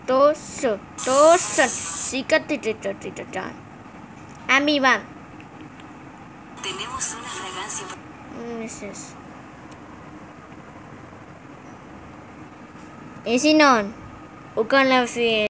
Tosan. Cicatricatatan. Amiban. Tenemos una fragancia. Mrs. Isinon. Bukanlah